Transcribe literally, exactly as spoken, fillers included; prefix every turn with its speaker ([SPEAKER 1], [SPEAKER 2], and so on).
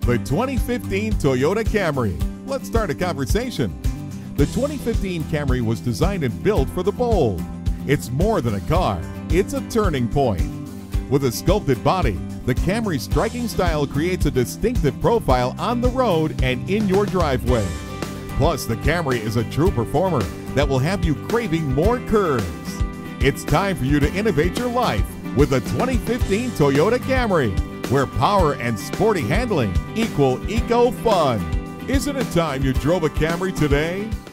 [SPEAKER 1] The twenty fifteen Toyota Camry. Let's start a conversation. The twenty fifteen Camry was designed and built for the bold. It's more than a car, it's a turning point. With a sculpted body, the Camry's striking style creates a distinctive profile on the road and in your driveway. Plus, the Camry is a true performer that will have you craving more curves. It's time for you to innovate your life with the twenty fifteen Toyota Camry, where power and sporty handling equal eco fun. Isn't it time you drove a Camry today?